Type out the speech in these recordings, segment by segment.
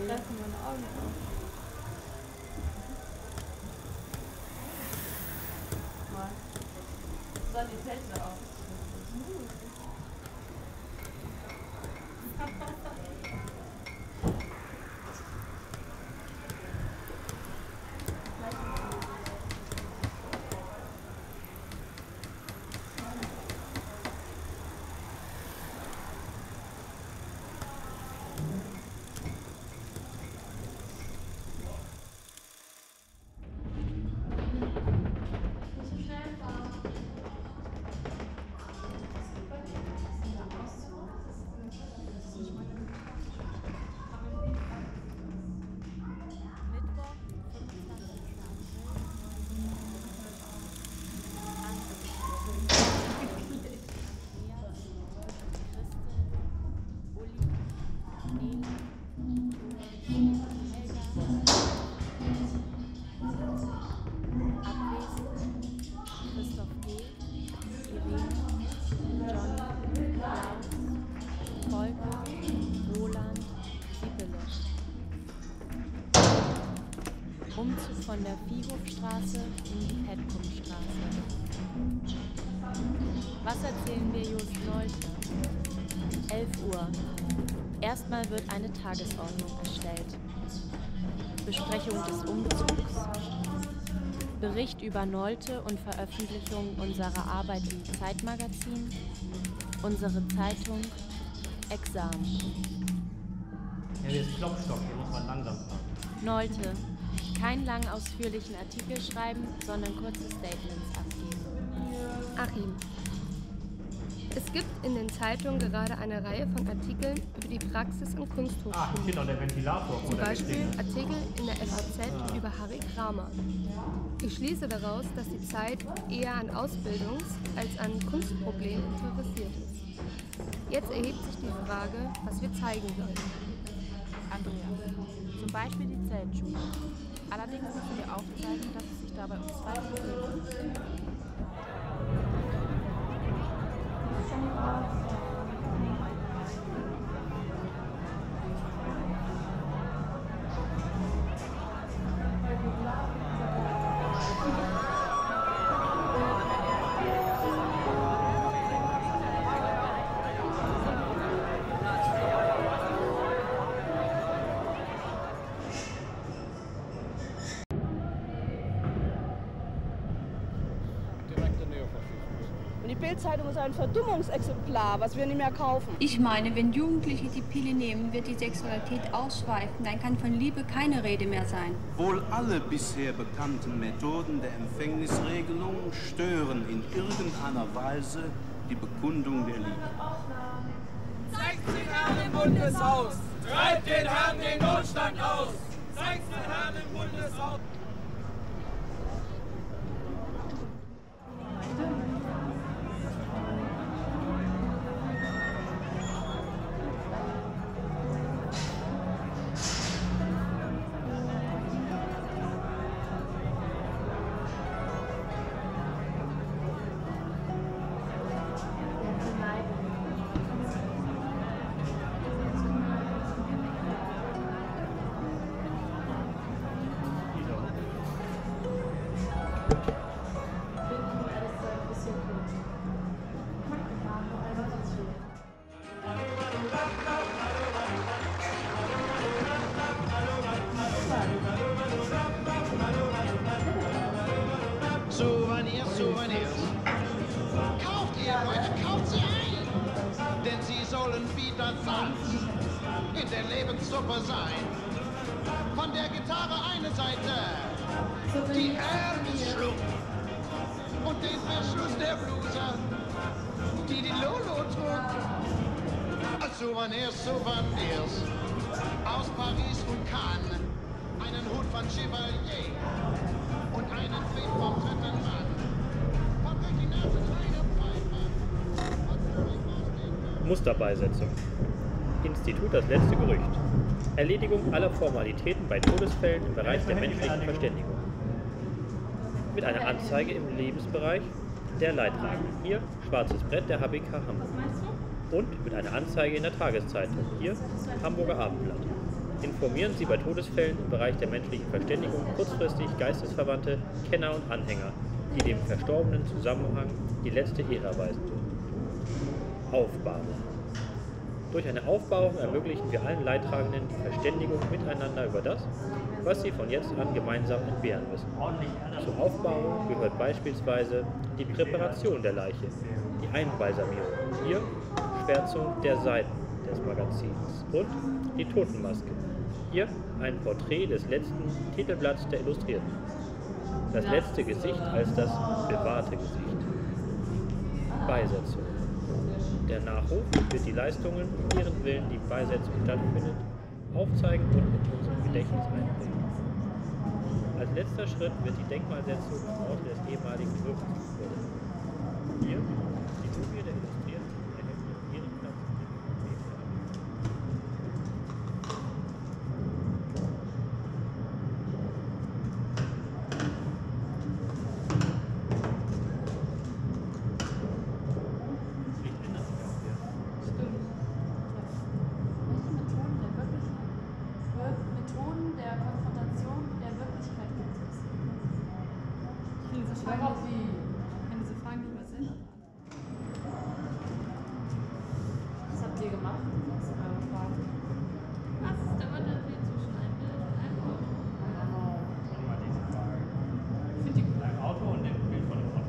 Lassen meine Augen auf. Mal. So sahen die Zelte aus. Umzug von der Viehhofstraße in die Petkumstraße. Was erzählen wir Jost Nolte? 11 Uhr. Erstmal wird eine Tagesordnung erstellt. Besprechung des Umzugs. Bericht über Nolte und Veröffentlichung unserer Arbeit im Zeitmagazin. Unsere Zeitung. Examen. Ja, hier ist Klopstock, hier muss man langsam fahren. Nolte. Keinen lang ausführlichen Artikel schreiben, sondern kurze Statements abgeben. Achim. Es gibt in den Zeitungen gerade eine Reihe von Artikeln über die Praxis in Kunsthochschulen. Ah, hier steht noch der Ventilator. Zum Beispiel Artikel in der FAZ über Harry Kramer. Ich schließe daraus, dass die Zeit eher an Ausbildungs- als an Kunstproblemen interessiert ist. Jetzt erhebt sich die Frage, was wir zeigen sollen. Andreas. Zum Beispiel die Zeltschule. Allerdings müssen wir aufzeigen, dass es sich dabei um zwei Probleme handelt. Die Bild-Zeitung ist ein Verdummungsexemplar, was wir nicht mehr kaufen. Ich meine, wenn Jugendliche die Pille nehmen, wird die Sexualität ausschweifen. Dann kann von Liebe keine Rede mehr sein. Wohl alle bisher bekannten Methoden der Empfängnisregelung stören in irgendeiner Weise die Bekundung der Liebe. Zeigt den Herrn im Bundeshaus! Treibt den Herrn den Notstand aus! Zeigt den Herrn im Bundeshaus! Souvenirs. Kauft ihr, Leute, kauft sie ein! Denn sie sollen wieder Salz in der Lebenssuppe sein. Von der Gitarre eine Seite, die Erde schluckt. Und den Verschluss der Bluse, die Lolo trug. Souvenirs, Souvenirs. Aus Paris und Cannes. Einen Hut von Chevalier. Und einen Brief vom dritten Mann. Von Regina zu kleiner Pfeife. Musterbeisetzung. Institut Das letzte Gerücht. Erledigung aller Formalitäten bei Todesfällen im Bereich der menschlichen Verständigung. Mit einer Anzeige im Lebensbereich der Leidtragenden. Hier schwarzes Brett der HBK Hamburg. Und mit einer Anzeige in der Tageszeitung. Hier Hamburger Abendblatt. Informieren Sie bei Todesfällen im Bereich der menschlichen Verständigung kurzfristig Geistesverwandte, Kenner und Anhänger, die dem verstorbenen Zusammenhang die letzte Ehre erweisen würden. Aufbahrung. Durch eine Aufbahrung ermöglichen wir allen Leidtragenden die Verständigung miteinander über das, was sie von jetzt an gemeinsam entbehren müssen. Zur Aufbahrung gehört beispielsweise die Präparation der Leiche, die Einbalsamierung, hier Schwärzung der Seiten des Magazins und die Totenmaske, hier ein Porträt des letzten Titelblatts der Illustrierten. Das letzte Gesicht als das bewahrte Gesicht. Beisetzung. Der Nachruf wird die Leistungen, um deren Willen die Beisetzung stattfindet, aufzeigen und in unserem Gedächtnis einbringen. Als letzter Schritt wird die Denkmalsetzung am Ort des ehemaligen Wirkens vorgenommen. Hier die Mumie der Illustrierten erhält ihren Ehrenplatz in dem Methoden der Konfrontation der Wirklichkeit gibt es. Ich will diese Fragen nicht mehr selber beantworten. Was habt ihr gemacht? Das ist eure Frage. Was? Da wird das viel zwischen ein Bild und einem Auto. Ich finde die ein Auto und ein Bild von dem Auto.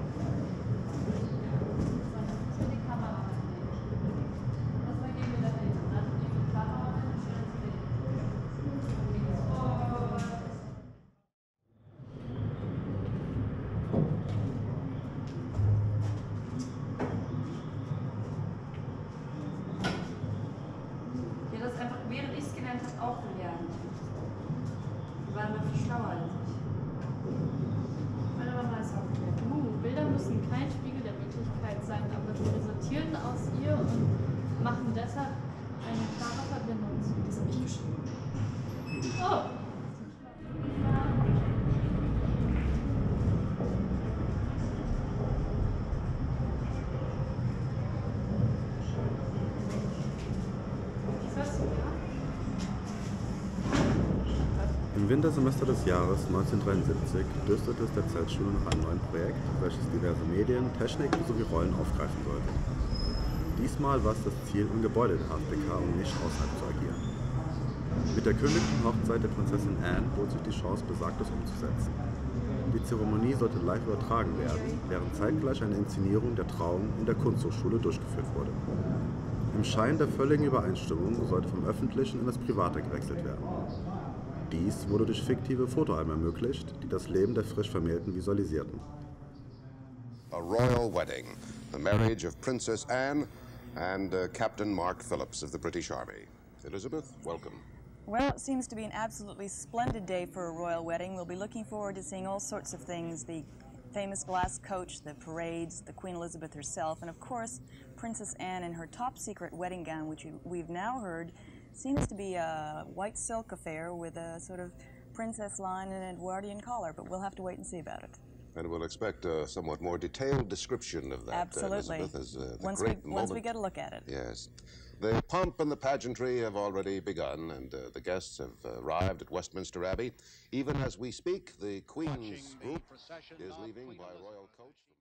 Das wird die Kamera mitnehmen. Das war gegen wir da hin. Dann nehmen wir die Kamera mit und stellen sie hin. Ja, das einfach, während ich es gelernt habe, auch gelernt. Wir waren noch viel schlauer als ich. Meine Mama ist auch gelernt. Bilder müssen kein Spiegel der Wirklichkeit sein, aber wir resultieren aus ihr und machen deshalb eine klare Verbindung zu. Das habe ich geschrieben. Oh! Im Wintersemester des Jahres 1973 dürstete es der Zeltschule nach einem neuen Projekt, welches diverse Medien, Technik sowie Rollen aufgreifen sollte. Diesmal war es das Ziel, im Gebäude der HFBK und nicht außerhalb zu agieren. Mit der königlichen Hochzeit der Prinzessin Anne bot sich die Chance, Besagtes umzusetzen. Die Zeremonie sollte live übertragen werden, während zeitgleich eine Inszenierung der Trauung in der Kunsthochschule durchgeführt wurde. Im Schein der völligen Übereinstimmung sollte vom Öffentlichen in das Private gewechselt werden. Dies wurde durch fiktive Fotoalben ermöglicht, die das Leben der frisch Vermählten visualisierten. A royal wedding, the marriage of Princess Anne and Captain Mark Phillips of the British Army. Elizabeth, welcome. Well, it seems to be an absolutely splendid day for a royal wedding. We'll be looking forward to seeing all sorts of things, the famous glass coach, the parades, the Queen Elizabeth herself, and of course, Princess Anne in her top-secret wedding gown, which we've now heard seems to be a white silk affair with a sort of princess line and an Edwardian collar, but we'll have to wait and see about it. And we'll expect a somewhat more detailed description of that, Absolutely. Elizabeth, as the great moment. Once we get a look at it. Yes. The pomp and the pageantry have already begun, and the guests have arrived at Westminster Abbey. Even as we speak, the Queen's group is leaving by royal coach.